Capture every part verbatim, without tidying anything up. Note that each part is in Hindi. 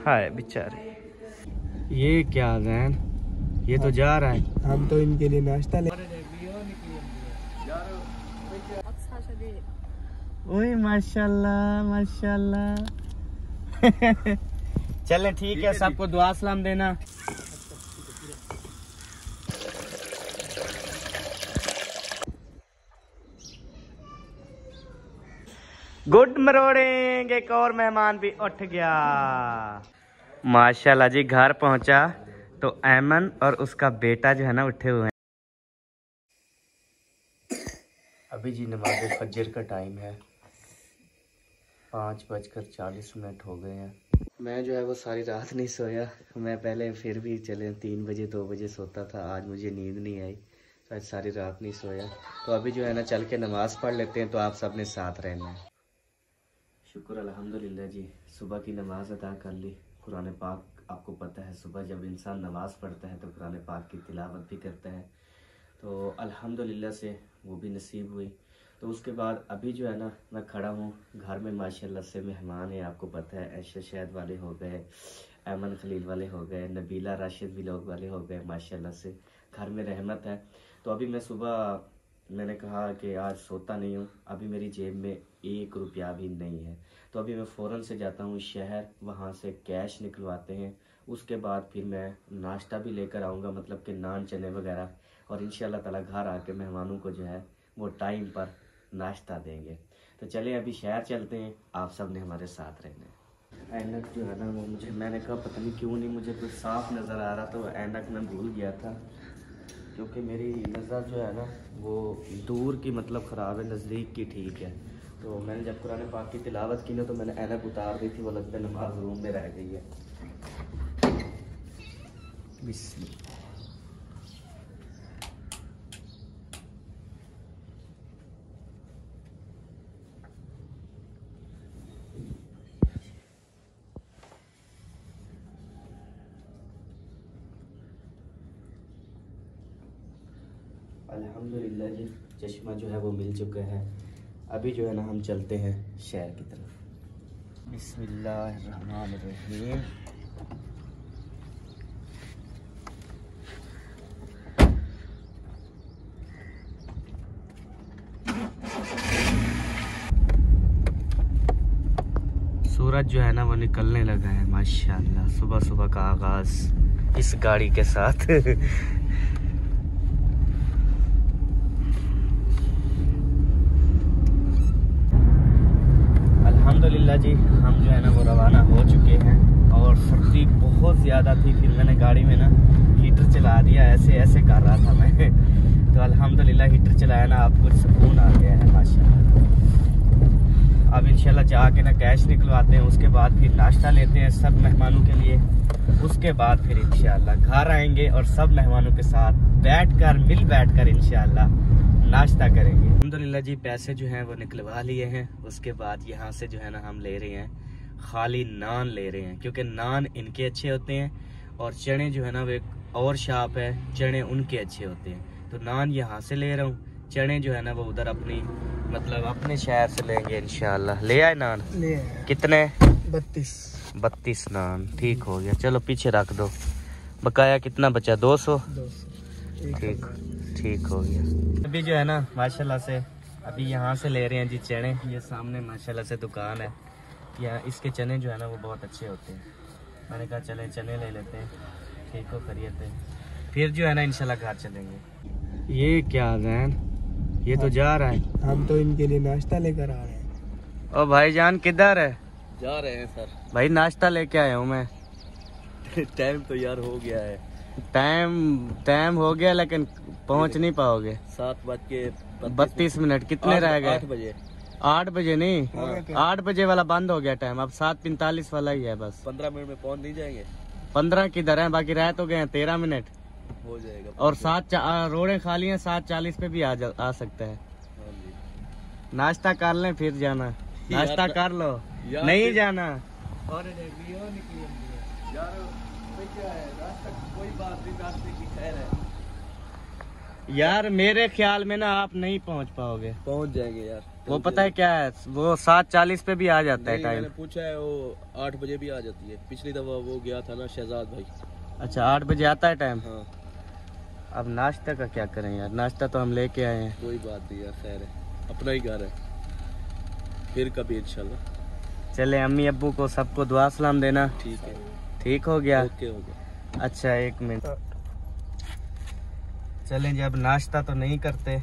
हाय बेचारे, ये क्या जैन, ये तो जा रहा है। हम तो इनके लिए नाश्ता ले। ओए माशाल्लाह माशाल्लाह। चले ठीक है, सबको दुआ सलाम देना। गुड मॉर्निंग, एक और मेहमान भी उठ गया माशाल्लाह जी। घर पहुंचा तो ऐमन और उसका बेटा जो है ना उठे हुए हैं। अभी जी नमाज फजर का टाइम है, पाँच बजकर चालीस मिनट हो गए हैं। मैं जो है वो सारी रात नहीं सोया। मैं पहले फिर भी चले तीन बजे दो बजे सोता था, आज मुझे नींद नहीं आई तो आज सारी रात नहीं सोया। तो अभी जो है ना चल के नमाज़ पढ़ लेते हैं, तो आप सब ने साथ रहना है। शुक्र अल्हम्दुलिल्लाह जी, सुबह की नमाज अदा कर ली। कुरान पाक आपको पता है, सुबह जब इंसान नमाज़ पढ़ता है तो कुरान पाक की तिलावत भी करता है, तो अल्हम्दुलिल्लाह से वो भी नसीब हुई। तो उसके बाद अभी जो है ना मैं खड़ा हूँ घर में, माशाल्लाह से मेहमान है। आपको पता है ऐशा शहद वाले हो गए, ऐमन खलील वाले हो गए, नबीला राशिद व्लॉग वाले हो गए, माशाल्लाह से घर में रहमत है। तो अभी मैं सुबह मैंने कहा कि आज सोता नहीं हूँ, अभी मेरी जेब में एक रुपया भी नहीं है। तो अभी मैं फ़ौरन से जाता हूँ शहर, वहाँ से कैश निकलवाते हैं। उसके बाद फिर मैं नाश्ता भी लेकर आऊँगा, मतलब कि नान चने वगैरह, और इंशाल्लाह ताला घर आके मेहमानों को जो है वो टाइम पर नाश्ता देंगे। तो चले अभी शहर चलते हैं, आप सब ने हमारे साथ रहना है। ऐनक जो है ना वो मुझे, मैंने कहा पता नहीं क्यों नहीं मुझे कुछ साफ नज़र आ रहा, तो ऐनक मैं भूल गया था, क्योंकि मेरी नज़र जो है ना वो दूर की मतलब ख़राब है, नज़दीक की ठीक है। तो मैंने जब कुरान पाक की तिलावत की ना तो मैंने ऐनक उतार दी थी, वो लगता है नमाज रूम में रह गई है। बिस्मिल्लाह। अल्हम्दुलिल्लाह जी, चश्मा जो है वो मिल चुका है। अभी जो है ना हम चलते हैं शहर की तरफ। बिस्मिल्लाहिर्रहमानिर्रहीम। सूरज जो है ना वो निकलने लगा है माशाल्लाह, सुबह सुबह का आगाज इस गाड़ी के साथ। अल्हम्दुलिल्लाह जी, हम जो है ना वो रवाना हो चुके हैं, और सर्दी बहुत ज़्यादा थी, फिर मैंने गाड़ी में ना हीटर चला दिया, ऐसे ऐसे कर रहा था मैं। तो अल्हम्दुलिल्लाह हीटर चलाया ना, अब कुछ सुकून आ गया है माशाल्लाह। अब इंशाल्लाह जाके ना कैश निकलवाते हैं, उसके बाद फिर नाश्ता लेते हैं सब मेहमानों के लिए। उसके बाद फिर इंशाल्लाह घर आएंगे और सब मेहमानों के साथ बैठकर मिल बैठकर इंशाल्लाह नाश्ता करेंगे। अल्हम्दुलिल्लाह जी, पैसे जो हैं वो निकलवा लिए हैं। उसके बाद यहाँ से जो है ना हम ले रहे हैं खाली नान ले रहे हैं, क्योंकि नान इनके अच्छे होते हैं, और चने जो है ना वो एक और शाप है, चने उनके अच्छे होते हैं। तो नान यहाँ से ले रहा हूँ, चने जो है ना वो उधर अपनी मतलब अपने शहर से लेंगे इंशाल्लाह। ले आए नान? ले आए। कितने? बत्तीस बत्तीस नान, ठीक हो गया। चलो पीछे रख दो। बकाया कितना बचा? दो सौ। ठीक ठीक हो गया। अभी जो है ना माशाल्लाह से अभी यहाँ से ले रहे हैं जी चने। ये सामने माशाल्लाह से दुकान है, यहाँ इसके चने जो है ना वो बहुत अच्छे होते हैं। मैंने कहा चले चने ले लेते हैं, ठीक हो खरीदते हैं, फिर जो है ना इंशाल्लाह घर चलेंगे। ये क्या जैन, ये तो जा रहा है। हम तो इनके लिए नाश्ता लेकर आ रहे हैं। ओ भाईजान किधर है? जा रहे हैं सर। भाई नाश्ता लेके आया हूँ मैं। टाइम तो यार हो गया है। टाइम टाइम हो गया लेकिन पहुँच नहीं पाओगे। सात बज के बत्तीस मिनट कितने रह गए? आठ बजे। आठ बजे नहीं, आठ बजे वाला बंद हो गया टाइम, अब सात पैंतालीस वाला ही है बस। पंद्रह मिनट में पहुंच नहीं जाएंगे? पंद्रह किधर है, बाकी रह तो गए हैं तेरह मिनट हो जाएगा। और सात रोडें खाली हैं, सात चालीस पे भी आ, जा, आ सकता है। नाश्ता कर लें फिर जाना। नाश्ता कर लो, नहीं जाना। और यार क्या है, रास्ता कोई बात नहीं, रास्ते की खैर है। यार मेरे ख्याल में ना आप नहीं पहुंच पाओगे। पहुंच जाएंगे यार। वो पता है क्या है, वो सात चालीस पे भी आ जाता है टाइम। मैंने पूछा है, वो आठ बजे भी आ जाती है। पिछली दफा वो गया था ना शहजाद भाई। अच्छा आठ बजे आता है टाइम। हाँ। अब नाश्ता का क्या करें यार, नाश्ता तो हम लेके आए हैं। कोई बात नहीं यार, खैर है, अपना ही घर है, फिर कभी इंशाल्लाह। चले अम्मी अब्बू को सबको दुआ सलाम देना। ठीक है, ठीक हो गया। ओके हो गया। अच्छा एक मिनट, चलें जी अब नाश्ता तो नहीं करते।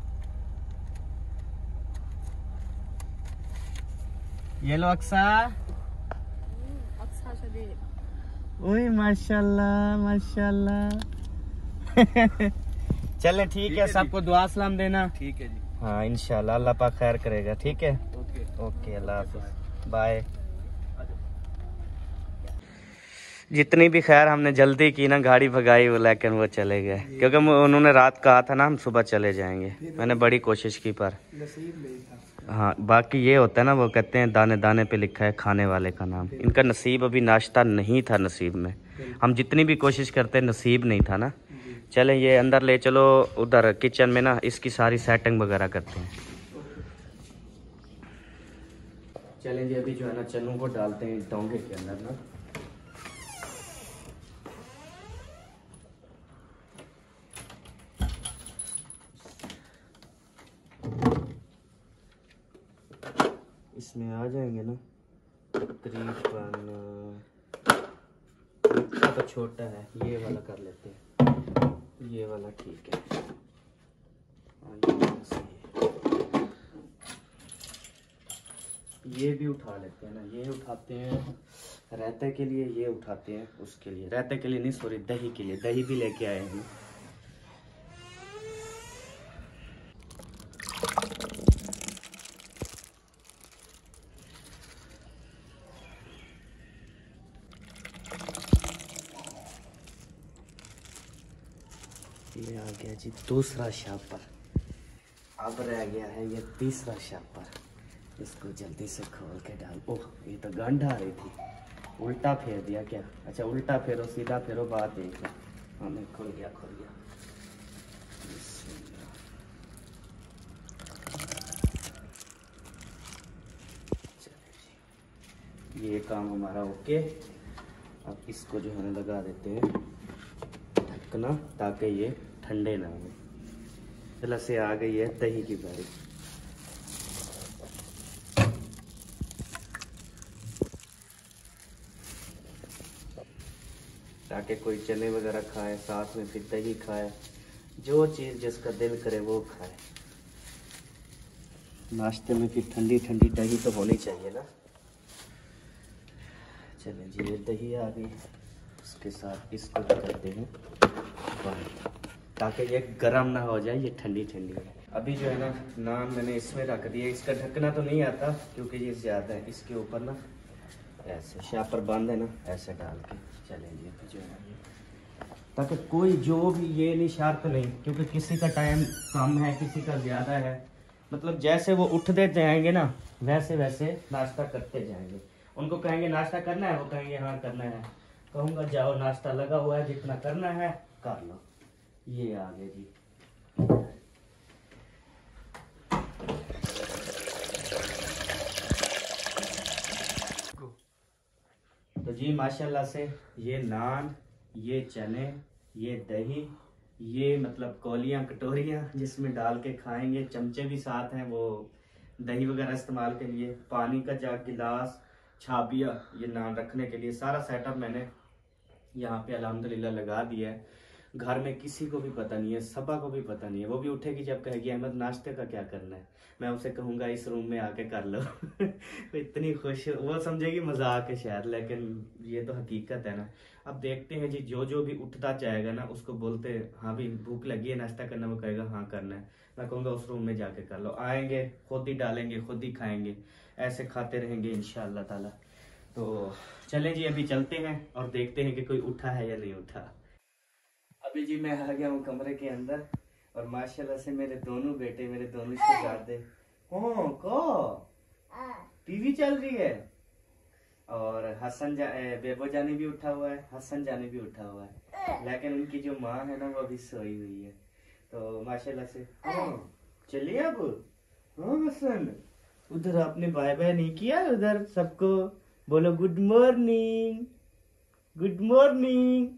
ये लो अक्सा। ओए माशाल्लाह माशाल्लाह। चले ठीक है, सबको दुआ सलाम देना। ठीक है जी। हाँ इंशाल्लाह अल्लाह पाक खैर करेगा। ठीक है, ओके ओके अल्लाह हाफिज, बाय। जितनी भी खैर हमने जल्दी की ना, गाड़ी भगाई वो, लेकिन वो चले गए क्योंकि उन्होंने रात कहा था ना हम सुबह चले जाएंगे। मैंने बड़ी कोशिश की पर नसीब नहीं था। हाँ, बाकी ये होता है ना, वो कहते हैं दाने दाने पे लिखा है खाने वाले का नाम। इनका नसीब अभी नाश्ता नहीं था नसीब में। हम जितनी भी कोशिश करते नसीब नहीं था ना। चलें ये अंदर ले चलो, उधर किचन में ना इसकी सारी सेटिंग वगैरह करते हैं। चलें जी अभी जो है ना चनों को डालते हैं डोंगे के अंदर ना। इसमें आ जाएंगे ना तकरीबन, इसका तो छोटा है, ये वाला कर लेते हैं, ये वाला ठीक है। ये भी उठा लेते हैं ना, ये उठाते हैं रायते के लिए, ये उठाते हैं उसके लिए, रायते के लिए नहीं सॉरी दही के लिए, दही भी लेके आए हैं। ये आ गया जी दूसरा शापर, अब रह गया है ये तीसरा शापर। इसको जल्दी से खोल के डाल। ओह ये तो गंढ आ रही थी, उल्टा फेर दिया क्या? अच्छा उल्टा फेरो सीधा फेरो, बात एक है। हमें खुल गया खुल गया। ये काम हमारा ओके। अब इसको जो है ना लगा देते हैं ढकना, ताकि ये ठंडे ना हो। चला से आ गई है दही की बारी। ताकि कोई चने वगैरह खाए, साथ में फिर दही खाए, जो चीज़ जिसका दिल करे वो खाए। नाश्ते में फिर ठंडी ठंडी दही तो होनी चाहिए ना। चलें जी ये दही आ गई, उसके साथ इसको करते हैं बंद, ताकि ये गर्म ना हो जाए, ये ठंडी ठंडी है। अभी जो है ना नान मैंने इसमें रख दिया, इसका ढकना तो नहीं आता क्योंकि ये ज़्यादा है। इसके ऊपर ना ऐसे शापर बंद है ना, ऐसे डाल के चलेंगे जो है ये, ताकि कोई जो भी ये नहीं शर्त नहीं, क्योंकि किसी का टाइम कम है किसी का ज़्यादा है। मतलब जैसे वो उठते जाएंगे ना वैसे वैसे नाश्ता करते जाएंगे। उनको कहेंगे नाश्ता करना है, वो कहेंगे हाँ करना है। कहूँगा जाओ नाश्ता लगा हुआ है, जितना करना है कर लो। ये आ गए जी। तो जी माशाल्लाह से ये नान, ये चने, ये दही, ये मतलब कौलियाँ कटोरियाँ जिसमें डाल के खाएंगे, चमचे भी साथ हैं वो दही वगैरह इस्तेमाल के लिए, पानी का जग, गिलास, छाबिया ये नान रखने के लिए, सारा सेटअप मैंने यहाँ पे अल्हम्दुलिल्लाह लगा दिया है। घर में किसी को भी पता नहीं है, सबा को भी पता नहीं है। वो भी उठेगी जब कहेगी अहमद नाश्ते का क्या करना है, मैं उसे कहूँगा इस रूम में आके कर लो। इतनी खुश, वो समझेगी मजाक है शायद, लेकिन ये तो हकीकत है ना। अब देखते हैं जी, जो जो भी उठता चाहेगा ना उसको बोलते हाँ भी भूख लगी है नाश्ता करना, वो कहेगा हाँ करना है, मैं कहूँगा उस रूम में जाके कर लो। आएंगे खुद ही डालेंगे खुद ही खाएंगे, ऐसे खाते रहेंगे इंशाअल्लाह ताला। तो चलें जी अभी चलते हैं और देखते हैं कि कोई उठा है या नहीं उठा। अभी जी मैं आ गया हूँ कमरे के अंदर और माशाल्लाह से मेरे दोनों बेटे, मेरे दोनों शहजादे, कौन को टीवी चल रही है, और हसन जा बेबो जानी भी उठा हुआ है, हसन जानी भी उठा हुआ है, लेकिन उनकी जो माँ है ना वो अभी सोई हुई है। तो माशाल्लाह से चलिए अब हाँ हसन, उधर आपने बाय बाय नहीं किया? उधर सबको बोलो गुड मॉर्निंग, गुड मॉर्निंग।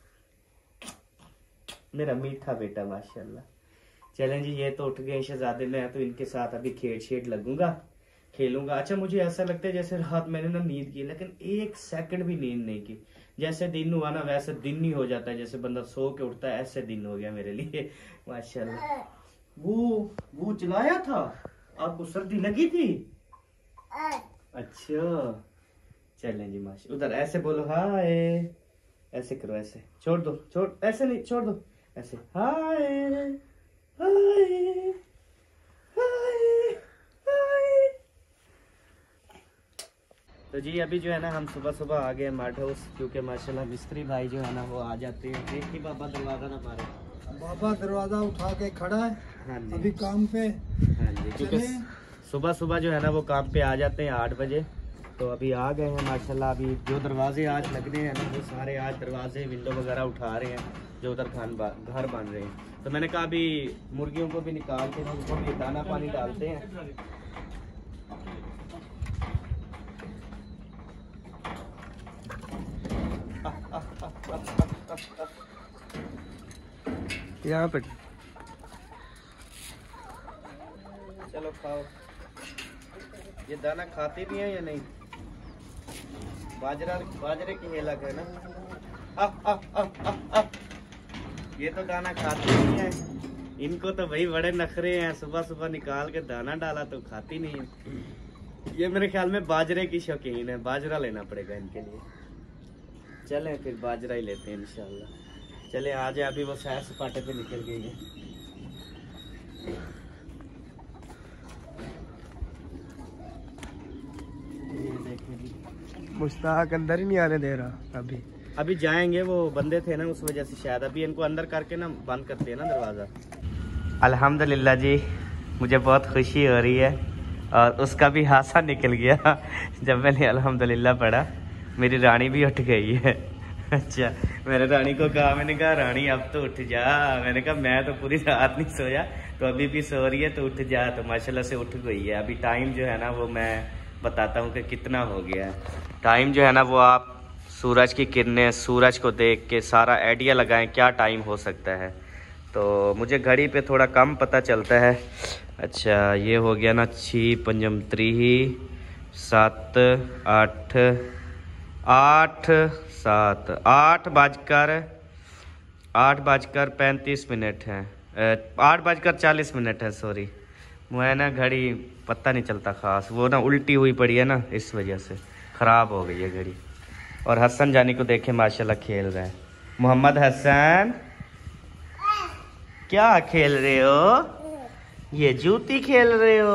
मेरा मीठा बेटा माशाल्लाह। चलें जी, ये तो उठ गए शहजादे, मैं तो इनके साथ अभी खेल शेड लगूंगा, खेलूंगा। अच्छा मुझे ऐसा लगता है जैसे रात मैंने ना नींद की, लेकिन एक सेकंड भी नींद नहीं की। जैसे दिन हुआ ना वैसे दिन ही हो जाता है, जैसे बंदा सो के उठता है, ऐसे दिन हो गया मेरे लिए माशाल्लाह। वो वो चलाया था, आपको सर्दी लगी थी? अच्छा चलें जी माशा। उधर ऐसे बोलो हाय, ऐसे करो, ऐसे छोड़ दो, छोड़ ऐसे नहीं, छोड़ दो ऐसे, हाय हाय हाय हाय। तो जी अभी जो है ना हम सुबह सुबह आ गए मार्ट हाउस, क्योंकि माशाल्लाह मिस्त्री भाई जो है ना वो आ जाते हैं। देखिए बाबा दरवाजा ना मारे, बाबा दरवाजा उठा के खड़ा है। हाँ जी, अभी काम पे। हाँ जी, क्योंकि सुबह सुबह जो है ना वो काम पे आ जाते हैं आठ बजे। तो अभी आ गए हैं माशाल्लाह। अभी जो दरवाजे आज लगने हैं ना वो सारे आज दरवाजे विंडो वगैरह उठा रहे हैं, जो उधर खान घर बन रहे हैं। तो मैंने कहा अभी मुर्गियों को भी निकाल के उनको भी दाना पानी डालते हैं। यहाँ पे चलो खाओ। ये दाना खाते भी हैं या नहीं? बाजरा बाजरे की हेलक है ना। आ, आ, आ, आ, आ। ये तो दाना खाते नहीं है, इनको तो भाई बड़े नखरे हैं। सुबह सुबह निकाल के दाना डाला तो खाती नहीं है। ये मेरे ख्याल में बाजरे की शौकीन है, बाजरा लेना पड़ेगा इनके लिए। चलें फिर बाजरा ही लेते हैं इंशाल्लाह। चले आ जाए, अभी वो सैर सपाटे पे निकल गई है। ये देखिए जी, मुश्ताक अंदर ही नहीं आने दे रहा। अभी अभी जाएंगे, वो बंदे थे ना उस वजह से शायद। अभी इनको अंदर करके ना बंद करते हैं ना दरवाज़ा। अल्हम्दुलिल्लाह जी, मुझे बहुत खुशी हो रही है और उसका भी हासा निकल गया जब मैंने अल्हम्दुलिल्लाह पढ़ा। मेरी रानी भी उठ गई है। अच्छा, मैंने रानी को कहा, मैंने कहा रानी अब तो उठ जा। मैंने कहा मैं तो पूरी रात नहीं सोया, तो अभी भी सो रही है तो उठ जा। तो माशाल्लाह से उठ गई है। अभी टाइम जो है ना वो मैं बताता हूँ कि कितना हो गया है। टाइम जो है ना वो आप सूरज की किरणें, सूरज को देख के सारा आइडिया लगाएं क्या टाइम हो सकता है। तो मुझे घड़ी पे थोड़ा कम पता चलता है। अच्छा ये हो गया ना छी पंजम त्रीही सात आठ आठ सात आठ बजकर आठ बजकर पैंतीस मिनट है, आठ बजकर चालीस मिनट है। सॉरी मुझे ना घड़ी पता नहीं चलता खास, वो ना उल्टी हुई पड़ी है ना इस वजह से ख़राब हो गई है घड़ी। और हसन जानी को देखे माशाल्लाह खेल रहा है। मोहम्मद हसन क्या खेल रहे हो? ये जूती खेल रहे हो?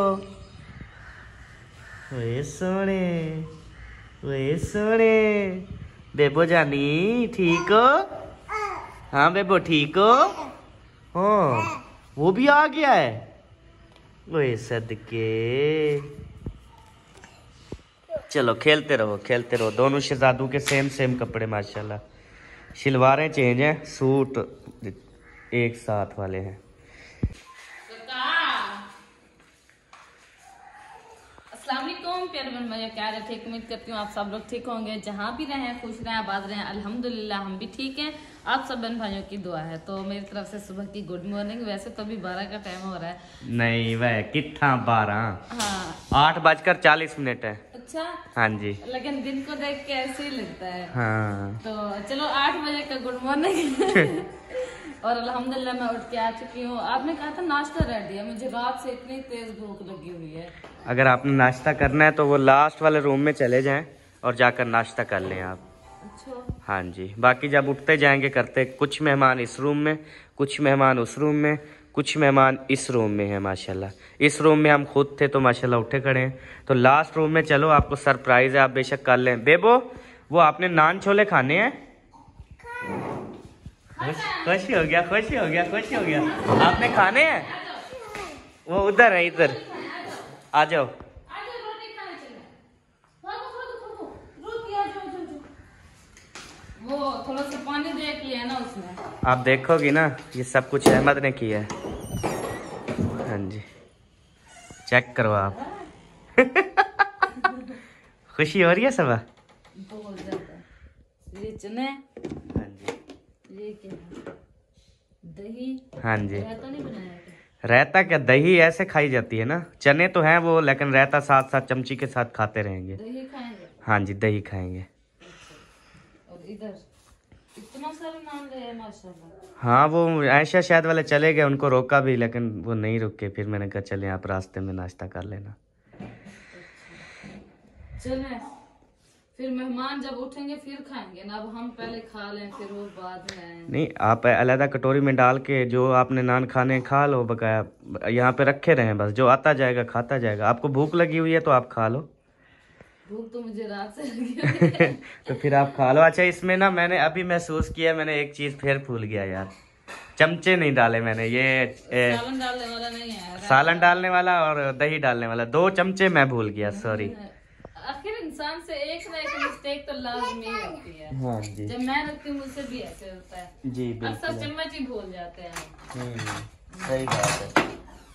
वे सोने वे सोने। बेबो जानी ठीक हो? हाँ बेबो ठीक हो? हाँ वो भी आ गया है। वे सदके। चलो खेलते रहो खेलते रहो। दोनों शहजादों के सेम सेम कपड़े माशाल्लाह। शलवारें चेंज हैं, सूट एक साथ वाले हैं। अस्सलामुअलैकुम प्यारे बहन भाइयों, क्या हाल है? ठीक, उम्मीद करती हूँ आप सब लोग ठीक होंगे, जहाँ भी रहें खुश रहें आबाद रहें। अल्हम्दुलिल्लाह हम भी ठीक हैं, आप सब बहन भाइयों की दुआ है। तो मेरी तरफ से सुबह की गुड मॉर्निंग। वैसे तो अभी बारह का टाइम हो रहा है। नहीं वह कितना बारह, हाँ आठ बजकर चालीस मिनट है। अच्छा हाँ जी, लेकिन दिन को देख के ऐसे ही लगता है। हाँ तो चलो आठ बजे का गुड मॉर्निंग। और अल्हम्दुलिल्लाह मैं उठ के आ चुकी हूँ। आपने कहा था नाश्ता रेडी है, मुझे रात से इतनी तेज भूख लगी हुई है। अगर आपने नाश्ता करना है तो वो लास्ट वाले रूम में चले जाएं और जाकर नाश्ता कर लें आप। अच्छा हाँ जी, बाकी जब उठते जाएंगे करते, कुछ मेहमान इस रूम में, कुछ मेहमान उस रूम में, कुछ मेहमान इस रूम में है माशाल्लाह। इस रूम में हम खुद थे तो माशाल्लाह उठे खड़े हैं। तो लास्ट रूम में चलो, आपको सरप्राइज है, आप बेशक कर लें। बेबो वो आपने नान छोले खाने हैं? खुश हो गया खुश हो गया खुश हो गया। आपने खाने हैं? वो उधर है, इधर आ जाओ। वो थोड़ा सा पानी देख लिया ना उसमें। आप देखोगी ना ये सब कुछ अहमद ने किया है। हाँ जी चेक करो आप। खुशी हो रही है सब? बहुत ज्यादा। ये चने, हाँ जी, ये क्या है? दही। हाँ जी। रायता नहीं बनाया क्या? रायता क्या, दही ऐसे खाई जाती है ना। चने तो हैं वो, लेकिन रायता साथ साथ चमची के साथ खाते रहेंगे। दही खाएंगे? हाँ जी, दही खाएंगे। और इधर इतना सारा नान ले है माशाल्लाह। हाँ, वो ऐशा शायद वाले चले गए, उनको रोका भी लेकिन वो नहीं रुके। फिर मैंने कहा चले आप रास्ते में नाश्ता कर लेना। चले, फिर मेहमान जब उठेंगे फिर खाएंगे ना। अब हम पहले खा लें फिर वो बाद में आएंगे। नहीं, आप अलग कटोरी में डाल के जो आपने नान खाने खा लो, बकाया यहाँ पे रखे रहें, बस जो आता जाएगा खाता जाएगा। आपको भूख लगी हुई है तो आप खा लो। भूख तो मुझे रात से लगी हुई है। तो फिर आप खा लो। अच्छा, इसमें ना मैंने अभी महसूस किया, मैंने एक चीज फिर भूल गया यार, चमचे नहीं डाले मैंने। ये ए, सालन डालने वाला नहीं है, सालन डालने वाला और दही डालने वाला, दो चमचे मैं भूल गया, सॉरी। आखिर इंसान से एक ना एक मिस्टेक तो लाजमी होती है। हाँ जी, जब मैं रखती हूँ मुझसे भी ऐसे होता है जी अक्सर, बिल्कुल, चम्मच ही भूल जाते हैं। हम्म, सही बात है।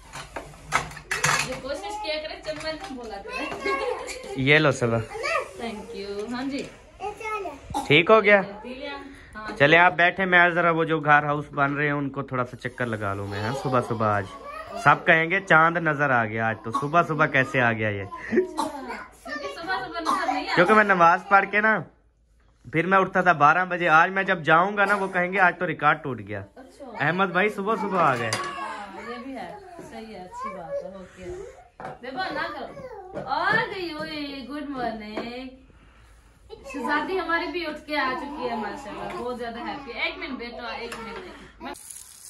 जो कोशिश किया करे चम्मच नहीं भूला करे। ये लो सब, थैंक यू। हाँ जी, ठीक हो गया। पी लिया? हाँ। चले आप बैठे, मैं जरा वो जो घर हाउस बन रहे हैं उनको थोड़ा सा चक्कर लगा लूँ मैं। हाँ, सुबह सुबह आज सब कहेंगे चांद नजर आ गया आज, तो सुबह सुबह कैसे आ गया ये? क्योंकि सुबह सुबह नजर नहीं क्योंकि मैं नमाज पढ़ के ना फिर मैं उठता था बारह बजे। आज मैं जब जाऊंगा ना वो कहेंगे आज तो रिकॉर्ड टूट गया। अच्छा, अहमद भाई सुबह सुबह आ गए। हाँ, ये भी है, सही है, अच्छी बात है। ओके, देखो ना करो। और गई हुई, गुड मॉर्निंग। शहजादी हमारी भी उठ के आ चुकी है माशाल्लाह, बहुत ज्यादा हैप्पी। एक मिनट बेटा, एक मिनट। मैं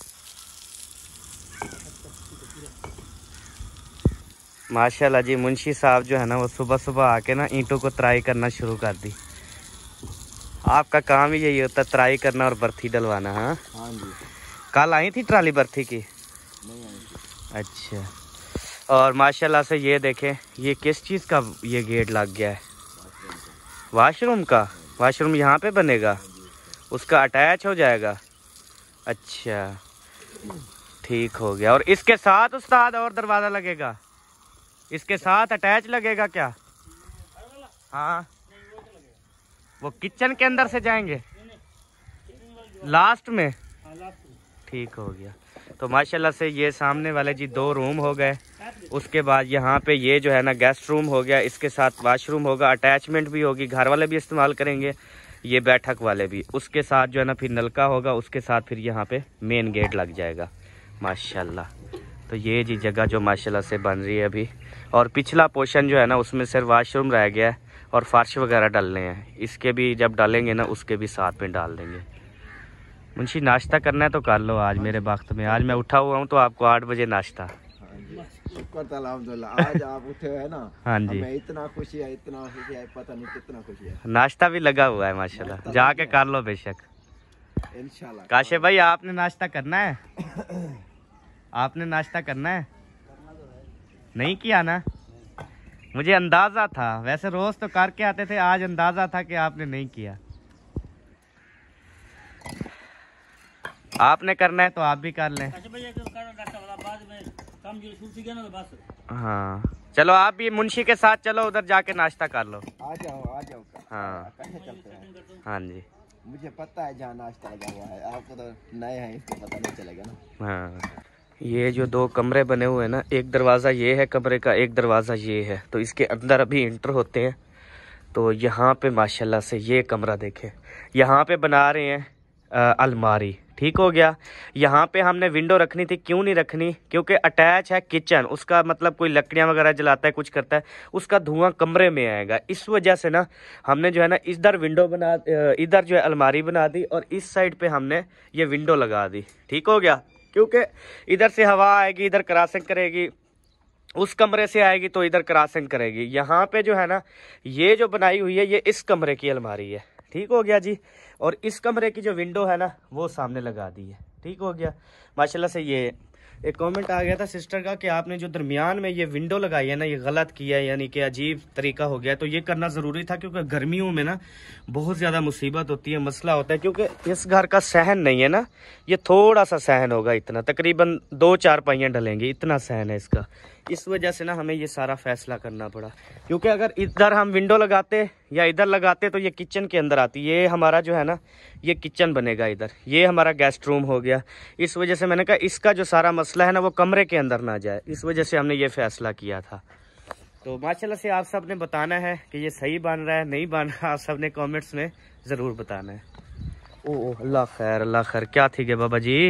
माशाल्लाह जी, मुंशी साहब जो है ना वो सुबह सुबह आके ना ईंटों को तराई करना शुरू कर दी। आपका काम ही यही होता है, तराई करना और बर्थी डलवाना। हाँ हाँ जी। कल आई थी ट्राली बर्थी की? नहीं आई थी। अच्छा, और माशाल्लाह से ये देखें, ये किस चीज़ का ये गेट लग गया है? वॉशरूम का। वॉशरूम यहाँ पे बनेगा, उसका अटैच हो जाएगा। अच्छा, ठीक हो गया। और इसके साथ उस्ताद और दरवाज़ा लगेगा? इसके साथ अटैच लगेगा क्या? हाँ, वो किचन के अंदर से जाएंगे लास्ट में? ठीक हो गया। तो माशाल्लाह से ये सामने वाले जी दो रूम हो गए। उसके बाद यहाँ पे ये जो है ना गेस्ट रूम हो गया, इसके साथ वॉशरूम होगा, अटैचमेंट भी होगी, घर वाले भी इस्तेमाल करेंगे, ये बैठक वाले भी। उसके साथ जो है ना फिर नलका होगा, उसके साथ फिर यहाँ पे मेन गेट लग जाएगा माशाल्लाह। तो ये जी जगह जो माशाल्लाह से बन रही है अभी। और पिछला पोर्शन जो है ना उसमें सिर्फ वॉशरूम रह गया है और फर्श वगैरह डालने हैं। इसके भी जब डालेंगे ना उसके भी साथ में डाल देंगे। मुंशी नाश्ता करना है तो कर लो आज मेरे वक्त में। आज मैं उठा हुआ हूँ तो आपको आठ बजे नाश्ता। शुक्र अल्हम्दुलिल्लाह, आज आप उठे है ना। हाँ जी, हमें इतना खुशी है, इतना खुशी है, पता नहीं कितना खुशी है। नाश्ता भी लगा हुआ है माशाल्लाह, जाके कर लो बेशक। इंशाल्लाह। काशे भाई आपने नाश्ता करना है? आपने नाश्ता करना है? नहीं किया ना? मुझे अंदाजा था, वैसे रोज तो करके आते थे, आज अंदाजा था कि आपने नहीं किया। आपने करना है तो आप भी कर लें। हाँ चलो, आप भी मुंशी के साथ चलो, उधर जाके नाश्ता कर लो। आ जाओ आ जाओ। हाँ कैसे चलते हैं? हाँ जी, मुझे पता है जहाँ नाश्ता लगा हुआ है, आपको तो नए हैं इसको पता नहीं चलेगा ना। हाँ, ये जो दो कमरे बने हुए हैं ना, एक दरवाज़ा ये है कमरे का, एक दरवाज़ा ये है, तो इसके अंदर अभी इंटर होते हैं। तो यहाँ पे माशाल्लाह से ये कमरा देखें, यहाँ पे बना रहे हैं आ, अलमारी। ठीक हो गया। यहाँ पे हमने विंडो रखनी थी, क्यों नहीं रखनी? क्योंकि अटैच है किचन, उसका मतलब कोई लकड़ियाँ वगैरह जलाता है, कुछ करता है, उसका धुआं कमरे में आएगा। इस वजह से ना हमने जो है ना इधर विंडो बना, इधर जो है अलमारी बना दी और इस साइड पे हमने ये विंडो लगा दी। ठीक हो गया, क्योंकि इधर से हवा आएगी, इधर क्रॉसिंग करेगी, उस कमरे से आएगी तो इधर क्रॉसिंग करेगी। यहाँ पे जो है ना ये जो बनाई हुई है ये इस कमरे की अलमारी है। ठीक हो गया जी। और इस कमरे की जो विंडो है ना वो सामने लगा दी है। ठीक हो गया माशाल्लाह से। ये एक कमेंट आ गया था सिस्टर का कि आपने जो दरमियान में ये विंडो लगाई है ना ये गलत किया है, यानी कि अजीब तरीका हो गया। तो ये करना ज़रूरी था क्योंकि गर्मियों में ना बहुत ज़्यादा मुसीबत होती है, मसला होता है। क्योंकि इस घर का सहन नहीं है ना, ये थोड़ा सा सहन होगा, इतना तकरीबन दो चार पहियाँ ढलेंगे, इतना सहन है इसका। इस वजह से ना हमें ये सारा फैसला करना पड़ा, क्योंकि अगर इधर हम विंडो लगाते या इधर लगाते तो ये किचन के अंदर आती। ये हमारा जो है ना ये किचन बनेगा इधर, ये हमारा गेस्ट रूम हो गया। इस वजह से मैंने कहा इसका जो सारा मसला है ना वो कमरे के अंदर ना जाए, इस वजह से हमने ये फैसला किया था। तो माशाल्लाह से आप सब ने बताना है कि ये सही बन रहा है नहीं बन रहा, आप सब ने कॉमेंट्स में ज़रूर बताना है। ओ अल्लाह खैर अल्लाह खैर, क्या थी गे बाबा जी?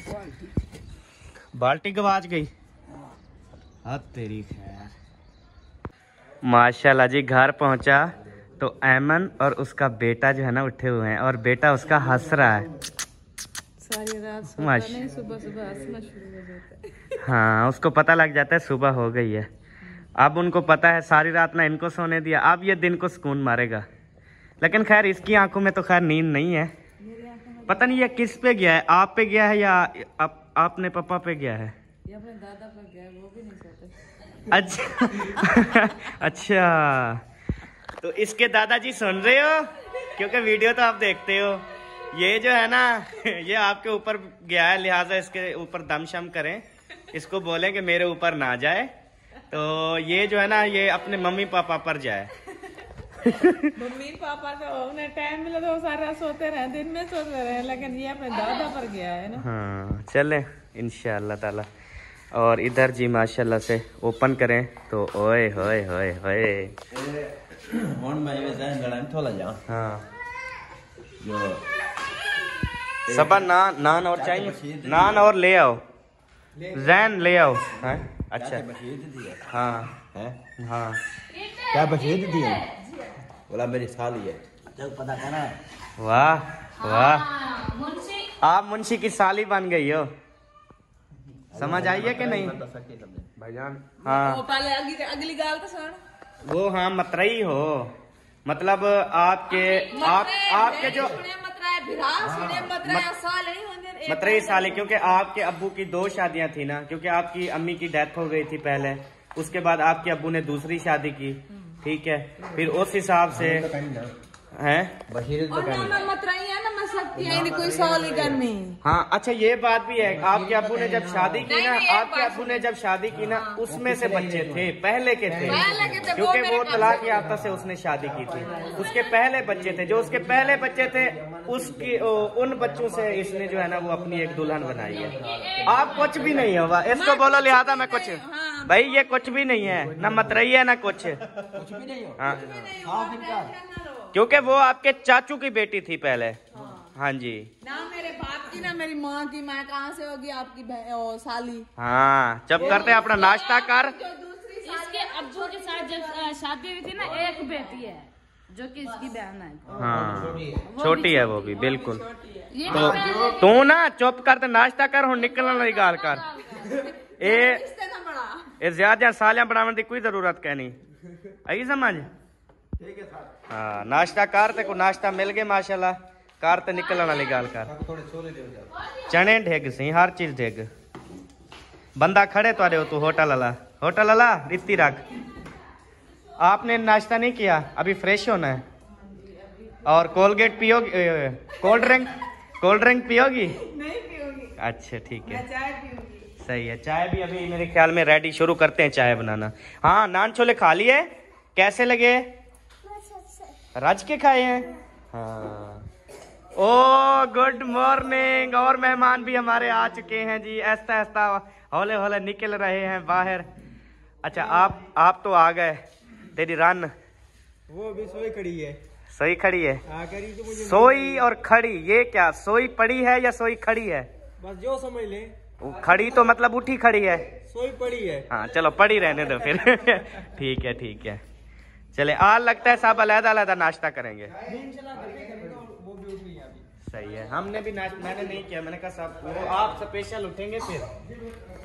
बाल्टी गवाच गई। अब तेरी खैर। माशाल्लाह जी घर पहुंचा तो ऐमन और उसका बेटा जो है ना उठे हुए हैं और बेटा उसका हंस रहा है सारी रात सोता नहीं, सुबह सुबह हंसना शुरू हो जाता है। हाँ उसको पता लग जाता है सुबह हो गई है। अब उनको पता है सारी रात ना इनको सोने दिया, अब ये दिन को सुकून मारेगा। लेकिन खैर इसकी आंखों में तो खैर नींद नहीं है। पता नहीं ये किस पे गया है, आप पे गया है या आप, आपने पापा पे गया है? ये अपने दादा पर गया है, वो भी नहीं सोते। अच्छा अच्छा तो इसके दादाजी सुन रहे हो, क्योंकि वीडियो तो आप देखते हो। ये जो है ना ये आपके ऊपर गया है, लिहाजा इसके ऊपर दम शम करें, इसको बोलें कि मेरे ऊपर ना जाए। तो ये जो है ना ये अपने मम्मी पापा पर जाए। मम्मी पापा का उन्हें टाइम मिला तो सारा सोते रहे, दिन में सोते रहे, लेकिन ये अपने दादा पर गया है ना। हाँ चले इंशाअल्लाह ताला। और इधर जी माशाल्लाह से ओपन करें तो ओए होए होए होए हाँ सबा नान नान और चाहिए, नान और ले आओ, जैन ले आओ। हाँ अच्छा हाँ हाँ क्या बशीर दी है? बोला मेरी साली है। चल पता करना। वाह वाह आप मुंशी की साली बन गई हो, समझ आई है कि नहीं भाईजान? हाँ वो पहले अगली अगली गाल तो सुन। वो हाँ मतरई हो, मतलब आपके आप आपके जो मतरई साली, क्योंकि आपके अब्बू की दो शादियां थी ना, क्योंकि आपकी अम्मी की डेथ हो गई थी पहले, उसके बाद आपके अब्बू ने दूसरी शादी की, ठीक है। फिर उस हिसाब से हैं हाँ अच्छा ये बात भी है। आपके अब्बू ने जब शादी की ना, आपके अब्बू ने जब शादी की ना उसमें से बच्चे थे, पहले के थे, क्योंकि वो तलाक याफ्ता से उसने शादी की थी। उसके पहले बच्चे थे, जो उसके पहले बच्चे थे उसकी उन बच्चों से इसने जो है ना वो अपनी एक दुल्हन बनाई है। आप कुछ भी नहीं होगा इसको बोलो, लिहाजा मैं कुछ भाई ये कुछ भी नहीं है, ना मतरई है ना कुछ कुछ भी नहीं हो। हाँ क्योंकि वो आपके चाचू की बेटी थी पहले। हाँ, हाँ जी ना मेरे बाप की ना मेरी माँ की, मैं कहाँ से होगी आपकी ओ, साली। हाँ जब करते अपना नाश्ता कर। इसके अब्बू के साथ जब शादी हुई थी ना एक बेटी है जो कि इसकी बहन है। हाँ छोटी है वो भी बिल्कुल। तो तू ना चुप कर, नाश्ता कर, हूँ निकलने वाली गाल कर। ए ज्यादा सालियां बनाने की कोई जरूरत है नहीं, आई समझ? हाँ नाश्ता कर, ते को नाश्ता मिल गया माशाल्लाह, कार ते निकलने वाली गाल कर। चने ढेग सी हर चीज ढेग, बंदा खड़े तो हो तू होटल वाला, होटल वाला रिश्ती रख। आपने नाश्ता नहीं किया, अभी फ्रेश होना है। और कोलगेट पियोगी, कोल्ड ड्रिंक कोल्ड ड्रिंक पियोगी? नहीं पियोगी। अच्छा ठीक है, चाय पियोगी। सही है, चाय भी अभी मेरे ख्याल में रेडी, शुरू करते हैं चाय बनाना। हाँ नान छोले खा लिए, कैसे लगे? रज के खाए हैं। हाँ ओ गुड मॉर्निंग। और मेहमान भी हमारे आ चुके हैं जी, ऐसा ऐसा हौले हौले निकल रहे हैं बाहर। अच्छा आप आप तो आ गए, तेरी रन वो अभी सोई खड़ी है। सोई खड़ी है? आ, करी तो मुझे सोई और खड़ी, ये क्या सोई पड़ी है या सोई खड़ी है? बस जो समझ ले। खड़ी तो मतलब उठी खड़ी है, सोई पड़ी है। हाँ चलो पड़ी रहने दो फिर। ठीक है ठीक है चले। आज लगता है सब अलग अलग नाश्ता करेंगे। सही है, हमने भी नाश्ता, मैंने नहीं किया, मैंने कहा सब वो आप स्पेशल उठेंगे फिर।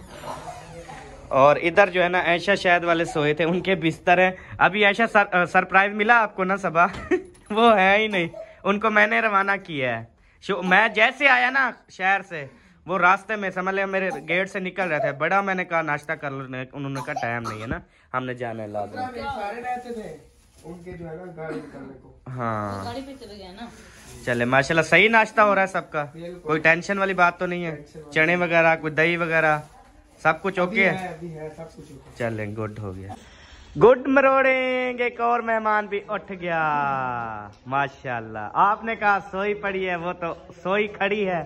और इधर जो है ना ऐशा शायद वाले सोए थे, उनके बिस्तर है अभी। ऐशा सर, सरप्राइज मिला आपको ना सबा? वो है ही नहीं, उनको मैंने रवाना किया है। मैं जैसे आया ना शहर से, वो रास्ते में समझ लिया मेरे गेट से निकल रहे थे। बड़ा मैंने कहा नाश्ता कर लो, उन्होंने कहा टाइम नहीं है ना, हमने जाना है लादन। सारे रहते थे उनके जो है ना गाड़ी करने को। हाँ गाड़ी पे चले गया ना। चले माशाल्लाह सही नाश्ता हो रहा है सबका, कोई टेंशन वाली बात तो नहीं है। चने वगैरह, कोई दही वगैरह सब कुछ ओके है, है, अभी है सब कुछ ओके। चलें गुड हो गया। Good morning. एक और मेहमान भी उठ गया माशाल्लाह। आपने कहा सोई पड़ी है, वो तो सोई खड़ी है।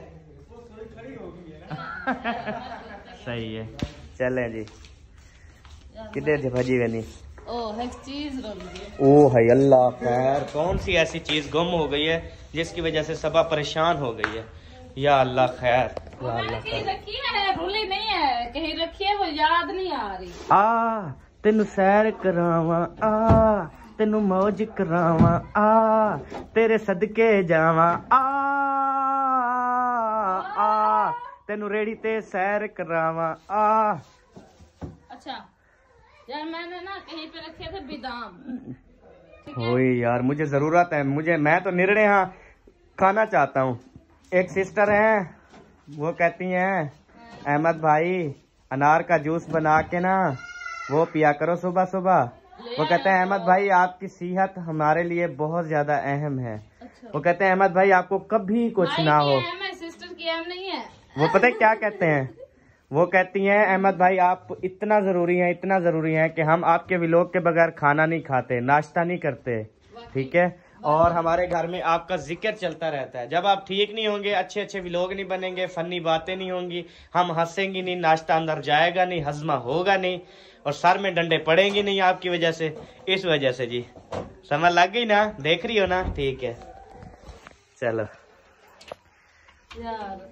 सही है। चले जी कितने थे भजी बनी। ओह एक चीज ओ है अल्लाह खैर, कौन सी ऐसी चीज गुम हो गई है जिसकी वजह से सबा परेशान हो गई है। या अल्लाह खैर, या अल्लाह खैर। रखी है, भूली नहीं है, कहीं रखी है, वो याद नहीं आ रही। आ तेनू सैर करावा, आ तेनू मौज करावा, आ तेरे सदके जावा, आ आ तेनू रेड़ी ते सैर करावा, आ। अच्छा यार मैंने ना कहीं पे रखे थे बादाम। ओए यार मुझे जरूरत है, मुझे मैं तो निर्णय यहाँ खाना चाहता हूँ। एक सिस्टर है वो कहती हैं अहमद भाई अनार का जूस बना के ना वो पिया करो सुबह सुबह। वो कहते हैं अहमद भाई आपकी सेहत हमारे लिए बहुत ज्यादा अहम है। अच्छा। वो कहते हैं अहमद भाई आपको कभी कुछ ना हो। सिस्टर की अहम नहीं है। वो पता है क्या कहते हैं, वो कहती हैं अहमद भाई आप इतना जरूरी हैं, इतना जरूरी हैं कि हम आपके व्लॉग के बगैर खाना नहीं खाते, नाश्ता नहीं करते, ठीक है, और हमारे घर में आपका जिक्र चलता रहता है। जब आप ठीक नहीं होंगे, अच्छे अच्छे व्लॉग नहीं बनेंगे, फनी बातें नहीं होंगी, हम हंसेंगे नहीं, नाश्ता अंदर जाएगा नहीं, हजमा होगा नहीं, और सर में डंडे पड़ेंगे नहीं आपकी वजह से। इस वजह से जी समझ लग गई ना, देख रही हो ना, ठीक है। चलो यार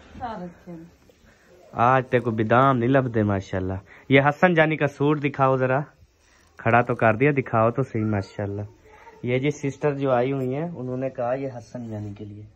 आज तेरे को बादाम नहीं लभदे माशाल्लाह। ये हसन जानी का सूट दिखाओ जरा, खड़ा तो कर दिया, दिखाओ तो सही माशाल्लाह। ये जी सिस्टर जो आई हुई हैं उन्होंने कहा ये हसन जानी के लिए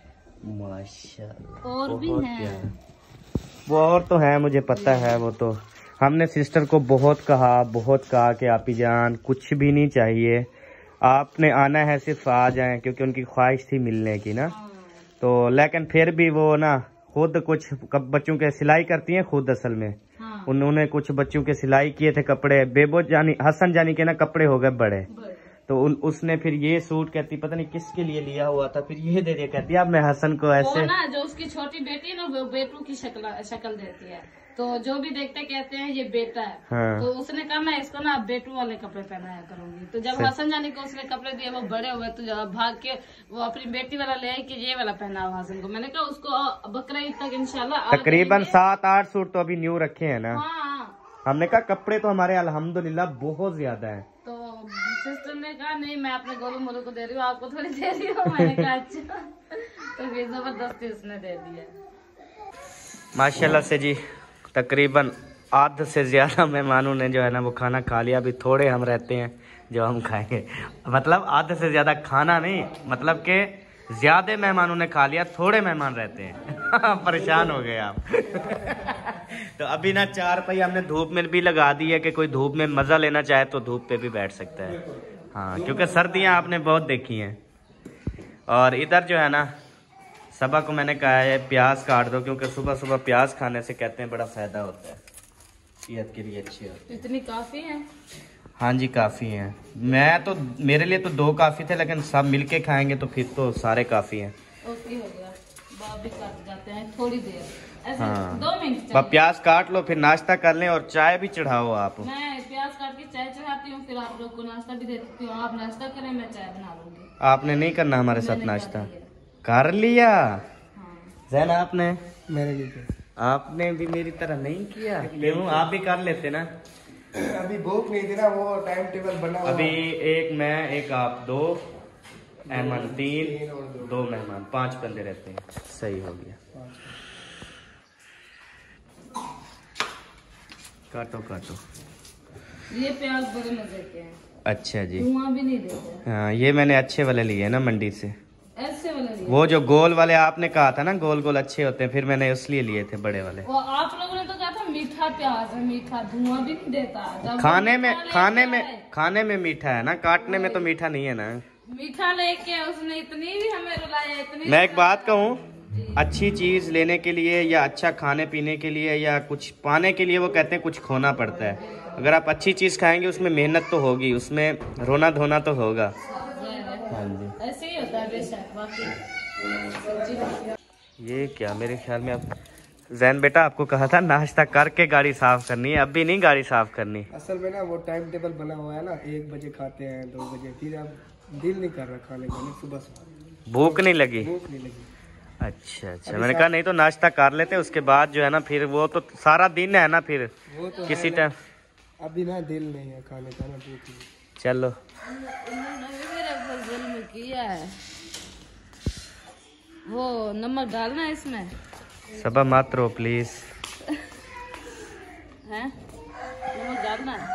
माशाल्लाह। और भी हैं वो और तो है मुझे पता है, वो तो हमने सिस्टर को बहुत कहा बहुत कहा कि आपी जान कुछ भी नहीं चाहिए, आपने आना है सिर्फ आ जाएं, क्योंकि उनकी ख्वाहिश थी मिलने की ना। तो लेकिन फिर भी वो ना खुद कुछ बच्चों के सिलाई करती हैं खुद असल में। हाँ। उन्होंने कुछ बच्चों के सिलाई किए थे कपड़े, बेबो जानी हसन जानी के ना कपड़े हो गए बड़े, तो उन, उसने फिर ये सूट कहती पता नहीं किसके लिए लिया हुआ था, फिर ये दे दिया, कहती अब मैं हसन को ऐसे वो ना जो उसकी छोटी बेटी है ना वो बेटू की शक्ल शक्ल देती है, तो जो भी देखते कहते हैं ये बेटा है। हाँ। तो उसने कहा मैं इसको ना बेटू वाले कपड़े पहनाया करूंगी। तो जब हसन जानी को उसने कपड़े दिए वो बड़े हुए, तो जब भाग के वो अपनी बेटी वाला ले आई कि ये वाला पहना हसन को। मैंने कहा उसको बकरा ईद तक इंशाल्लाह तकरीबन सात आठ सूट तो अभी न्यू रखे हैं ना। हाँ। हमने कहा कपड़े तो हमारे अल्हम्दुलिल्लाह बहुत ज्यादा है। तो सिस्टर ने कहा नहीं मैं अपने गोलू मोलू को दे रही हूँ, आपको थोड़ी दे रही हूँ। मैंने कहा अच्छा। तो फिर जबरदस्ती उसने दे दिया माशाल्लाह से जी। तकरीबन आध से ज्यादा मेहमानों ने जो है ना वो खाना खा लिया। अभी थोड़े हम रहते हैं जो हम खाएंगे, मतलब आधे से ज्यादा खाना नहीं, मतलब कि ज्यादा मेहमानों ने खा लिया, थोड़े मेहमान रहते हैं। परेशान हो गए आप। तो अभी ना चार पहिए हमने धूप में भी लगा दी है कि कोई धूप में मजा लेना चाहे तो धूप पे भी बैठ सकता है। हाँ, क्योंकि सर्दियाँ आपने बहुत देखी हैं। और इधर जो है ना सबा को मैंने कहा है प्याज काट दो, क्योंकि सुबह सुबह प्याज खाने से कहते हैं बड़ा फायदा होता है, सेहत के लिए अच्छी होती है। इतनी काफी है? हाँ जी काफी हैं। मैं तो मेरे लिए तो दो काफी थे, लेकिन सब मिलके खाएंगे तो फिर तो सारे काफी हैं। ओके हो गया, बाप भी काट जाते हैं थोड़ी देर ऐसे। हाँ। दो मिनट बस प्याज काट लो, फिर नाश्ता कर लें और चाय भी चढ़ाओ आप। मैं प्याज काट के चाय चढ़ाती हूँ, फिर आप लोग को नाश्ता भी दे देती हूँ। आप नाश्ता करें, मैं चाय बना लूंगी। आपने नहीं करना हमारे साथ नाश्ता? कर लिया जैन आपने? मेरे लिए आपने भी मेरी तरह नहीं किया, क्यों? आप भी कर लेते ना। अभी भूख नहीं थी ना, वो टाइम टेबल बना हुआ। अभी एक मैं, एक आप, दो अहमद, तीन, दो मेहमान, पांच बंदे रहते हैं। सही हो गया। काटो काटो। ये प्याज बड़े मजे के हैं। अच्छा जी। धुआं भी नहीं देते। हाँ, ये मैंने अच्छे वाले लिए ना मंडी से। ऐसे वाले लिए? वो जो गोल वाले आपने कहा था ना, गोल गोल अच्छे होते हैं, फिर मैंने इसलिए लिए थे बड़े वाले। वो आप लोगों ने तो कहा था मीठा प्याज है, मीठा, धुआं भी नहीं देता। खाने में खाने में खाने में मीठा है ना, काटने में तो मीठा नहीं है ना। मीठा लेके उसने इतनी भी हमें रुलाया, इतनी। मैं एक बात कहूँ, अच्छी चीज लेने के लिए या अच्छा खाने पीने के लिए या कुछ पाने के लिए वो कहते हैं कुछ खोना पड़ता है। अगर आप अच्छी चीज खाएंगे उसमें मेहनत तो होगी, उसमें रोना धोना तो होगा। हाँ जी, ऐसे ही होता है बेशक। बाकी ये क्या मेरे ख्याल में अब जैन बेटा आपको कहा था नाश्ता करके गाड़ी साफ करनी है, अभी नहीं गाड़ी साफ करनी। असल में ना वो टाइम टेबल बना हुआ है ना, एक बजे खाते हैं, दो बजे, फिर अब दिल नहीं कर रहा खाने का, सुबह सुबह भूख नहीं लगी। भूख नहीं लगी। अच्छा अच्छा, मैंने कहा नहीं तो नाश्ता कर लेते, उसके बाद जो है ना फिर वो तो सारा दिन है ना फिर वो तो किसी टाइम। अभी ना दिल नहीं है खाने का ना, भूख नहीं। चलो किया है वो नमक डालना है इसमें, सबा मात्रो प्लीज है नमक डालना है।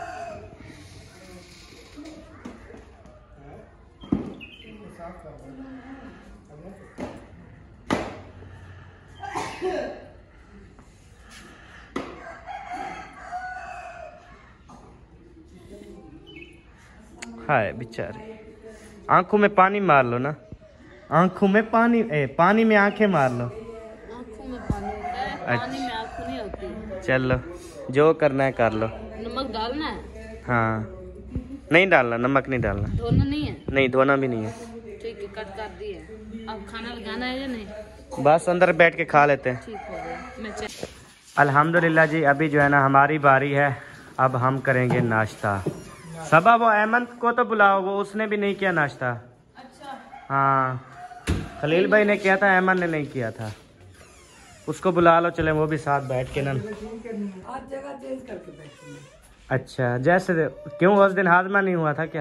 हाय बेचारे, आंखों में पानी मार लो ना, आंखों में पानी, ए पानी में आंखें मार लो। आंखों में पानी होता है, पानी में आंखें नहीं होती। चलो जो करना है कर लो। नमक डालना है? हाँ नहीं डालना, नमक नहीं डालना। धोना नहीं है? नहीं धोना भी नहीं है। ठीक है, कट कर दिए। अब खाना लगाना है या नहीं? बस अंदर बैठ के खा लेते हैं। ठीक हो गया। मैं चल अल्हम्दुलिल्लाह जी, अभी जो है ना हमारी बारी है, अब हम करेंगे नाश्ता। सबा वो अहमद को तो बुलाओ, वो उसने भी नहीं किया नाश्ता। अच्छा हाँ खलील भाई ने किया था, अहमद ने नहीं किया था, उसको बुला लो, चले वो भी साथ बैठ के ना। आज जगह चेंज करके बैठेंगे। अच्छा जैसे क्यों उस दिन हाजमा नहीं हुआ था क्या?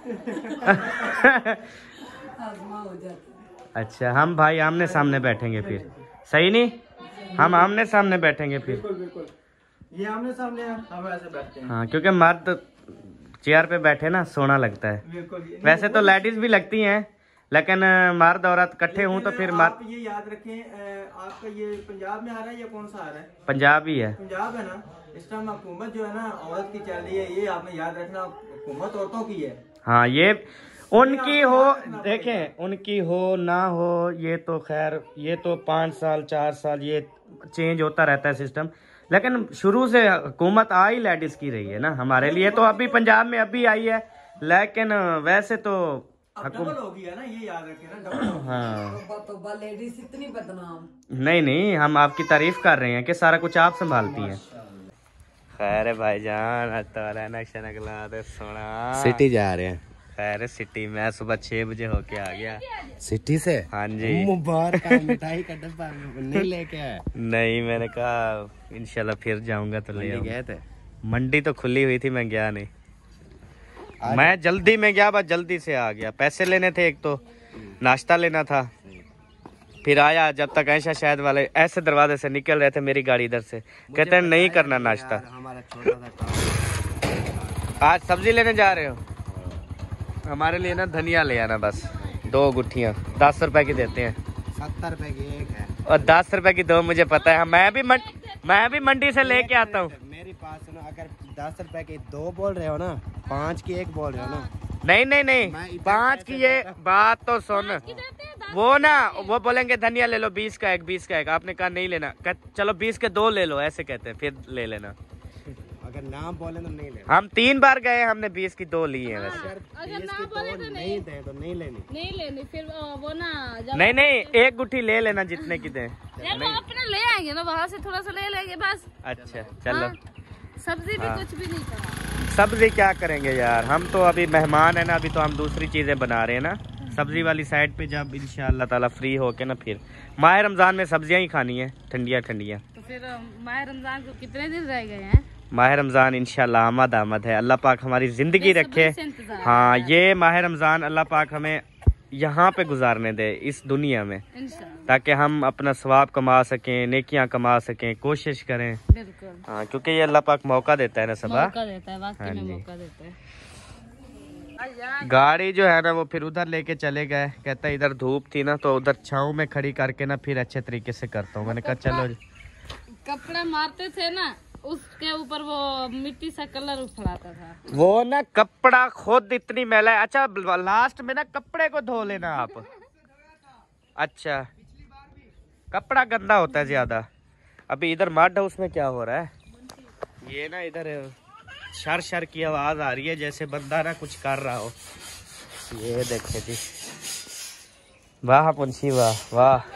हाजमा हो जाता है। अच्छा हम भाई आमने सामने बैठेंगे फिर, सही नहीं? हम आमने सामने बैठेंगे फिर। बिल्कुल बिल्कुल, ये आमने सामने हम ऐसे बैठते हैं। हाँ क्योंकि मर्द चेयर पे बैठे ना सोना लगता है। बिल्कुल, वैसे तो लेडीज भी लगती हैं, लेकिन मर्द औरत इकट्ठे हूँ तो फिर आप मर्द। ये याद रखें, आपका ये पंजाब में आ रहा है या कौन सा आ रहा है? पंजाब ही है। पंजाब है ना, इस टाइम हुकूमत जो है ना औरत की चल रही है, ये आपने याद रखना, हुकूमत औरतों की है। हाँ ये उनकी हो, देखें उनकी हो ना हो, ये तो खैर ये तो पाँच साल चार साल ये चेंज होता रहता है सिस्टम, लेकिन शुरू से हुकूमत आई लेडीज की रही है ना हमारे लिए, तो अभी पंजाब में अभी आई है, लेकिन वैसे तो डबल हो गया ना, ये याद रखें ना, डबल हो गया। हाँ लेडीज इतनी बदनाम। नहीं नहीं, हम आपकी तारीफ कर रहे हैं कि सारा कुछ आप संभालती हैं। खैर भाईजान तो रहना सोना सिटी जा रहे हैं। खैर सिटी में सुबह छह बजे होके आ गया सिटी से। हाँ जी मुबारक, मिठाई का डब्बा नहीं लेके आया? नहीं मैंने कहा इंशाल्लाह फिर जाऊंगा तो ले गए थे। मंडी तो खुली हुई थी, मैं गया नहीं, मैं जल्दी में गया, बस जल्दी से आ गया। पैसे लेने थे, एक तो नाश्ता लेना था, फिर आया जब तक ऐसा शायद वाले ऐसे दरवाजे से निकल रहे थे, मेरी गाड़ी इधर से, कहते हैं नहीं करना नाश्ता। हमारा छोटा सा आज सब्जी लेने जा रहे हो? हमारे लिए ना धनिया ले आना, बस दो गुट्ठियाँ दस रुपए की देते हैं। सत्तर रुपए की एक है और दस रुपए की दो, मुझे पता है, मैं भी मंड, मैं भी मंडी से लेके आता हूँ। मेरी बात सुनो, अगर दस रुपए की दो बोल रहे हो ना, पाँच की एक बोल रहे हो ना। नहीं नहीं नहीं, पाँच की ये बात तो सुन, वो ना वो बोलेंगे धनिया ले लो बीस का एक, बीस का एक, आपने कहा नहीं लेना, कह, चलो बीस के दो ले लो, ऐसे कहते हैं, फिर ले लेना। अगर नाम बोले तो नहीं लेना। हम तीन बार गए, हमने बीस की दो ली है वैसे। अगर बीस की दो नहीं दे तो नहीं लेनी। नहीं लेनी, फिर वो ना नहीं नहीं, एक गुट्ठी ले लेना जितने की दे। वो अपने ले आएंगे ना, वहाँ से थोड़ा सा ले लेंगे बस। अच्छा चलो। सब्जी भी हाँ। कुछ भी नहीं करा। सब्जी क्या करेंगे यार, हम तो अभी मेहमान है ना, अभी तो हम दूसरी चीजें बना रहे हैं ना। सब्जी वाली साइड पे जब इंशाअल्लाह ताला फ्री होके ना, फिर माह रमजान में सब्जियां ही खानी है, ठंडिया ठंडिया। तो फिर माह रमजान को कितने दिन रह गए हैं? माह रमजान इंशाअल्लाह आमद आमद है, अल्लाह पाक हमारी जिंदगी रखे। हाँ ये माह रमजान अल्लाह पाक हमें यहाँ पे गुजारने दे इस दुनिया में, ताकि हम अपना सवाब कमा सकें, नेकियां कमा सकें, कोशिश करें। बिल्कुल हाँ क्योंकि ये अल्लाह पाक मौका देता है ना सबा, मौका देता है, वाकई में मौका देता है। गाड़ी जो है ना वो फिर उधर लेके चले गए, कहता है इधर धूप थी ना तो उधर छाँव में खड़ी करके ना फिर अच्छे तरीके से करता हूँ। मैंने कहा चलो, कपड़ा मारते थे ना उसके ऊपर वो मिट्टी सा कलर उफड़ाता था, वो ना कपड़ा खुद इतनी मैला है। अच्छा लास्ट में ना कपड़े को धो लेना आप। अच्छा कपड़ा गंदा होता है ज्यादा। अभी इधर मड है, उसमें क्या हो रहा है, ये ना इधर शर शर की आवाज आ रही है जैसे बंदा ना कुछ कर रहा हो। ये देखे जी, वाह मुंशी वाह वाह,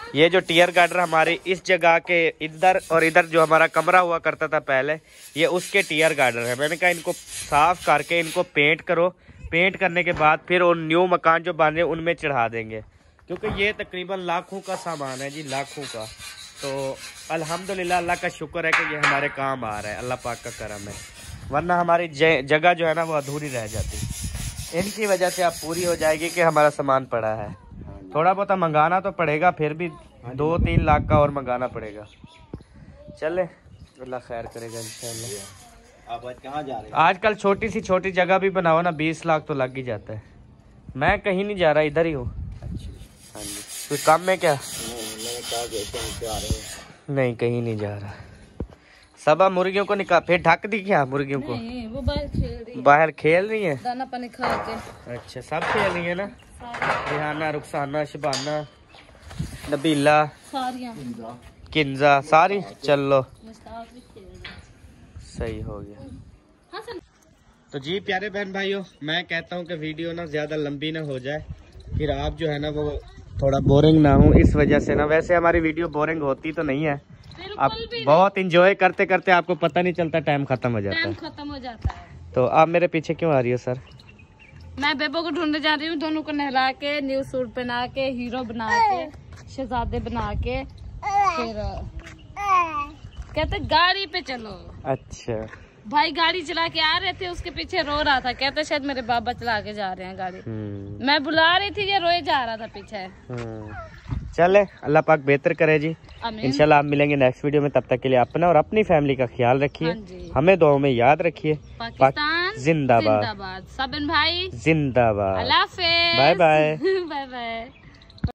ये जो टियर गार्डर हमारी इस जगह के इधर और इधर जो हमारा कमरा हुआ करता था पहले, ये उसके टियर गार्डर है। मैंने कहा इनको साफ करके इनको पेंट करो, पेंट करने के बाद फिर उन न्यू मकान जो बन रहे हैं उनमें चढ़ा देंगे, क्योंकि ये तकरीबन लाखों का सामान है जी, लाखों का। तो अल्हम्दुलिल्लाह अल्लाह का शुक्र है कि ये हमारे काम आ रहा है, अल्लाह पाक का करम है, वरना हमारी जगह जो है ना वो अधूरी रह जाती। इनकी वजह से अब पूरी हो जाएगी कि हमारा सामान पड़ा है। थोड़ा बहुत मंगाना तो पड़ेगा, फिर भी दो तीन लाख का और मंगाना पड़ेगा। चले अल्लाह खैर करेगा इंशाल्लाह। आप आज कहाँ जा रहे हैं? आजकल छोटी सी छोटी जगह भी बनाओ ना बीस लाख तो लग ही जाता है। मैं कहीं नहीं जा रहा, इधर ही हूँ। हाँ जी, कोई काम में क्या? मैंने कहा कि ऐसे आ रहे हैं। नहीं कहीं नहीं जा रहा। सब मुर्गियों को निकाल, फिर ढक दी क्या मुर्गियों को? नहीं, वो बाहर खेल रही है। बाहर खेल रही है, दाना पानी खा के। अच्छा सब खेल रही है ना? रिहाना, रुखसाना, शबाना, नबीला, सारियां किंजा सारी। चलो मुस्ताक भी खेल रही है। सही हो गया। हाँ सर। तो जी प्यारे बहन भाइयों, मैं कहता हूँ कि वीडियो ना ज़्यादा लंबी ना हो जाए, फिर आप जो है ना वो थोड़ा बोरिंग ना हो, इस वजह से ना। वैसे हमारी वीडियो बोरिंग होती तो नहीं है, आप बहुत इंजॉय करते करते आपको पता नहीं चलता, टाइम खत्म हो जाता है। खत्म हो जाता है। तो आप मेरे पीछे क्यों आ रही हो सर? मैं बेबो को ढूंढने जा रही हूँ, दोनों को नहला के, न्यू सूट पहना के, हीरो बना के, शहजादे बना के, फिर कहते गाड़ी पे चलो। अच्छा भाई गाड़ी चला के आ रहे थे, उसके पीछे रो रहा था, कहते शायद मेरे बाबा चला के जा रहे हैं गाड़ी। मैं बुला रही थी, ये रोए जा रहा था पीछे। चले अल्लाह पाक बेहतर करे जी। इंशाल्लाह आप मिलेंगे नेक्स्ट वीडियो में, तब तक के लिए अपना और अपनी फैमिली का ख्याल रखिए। हाँ, हमें दुआओं में याद रखिए। पाकिस्तान जिंदाबाद, जिंदाबाद। सबन भाई जिंदाबाद। अल्लाह हाफिज़। Bye bye bye bye.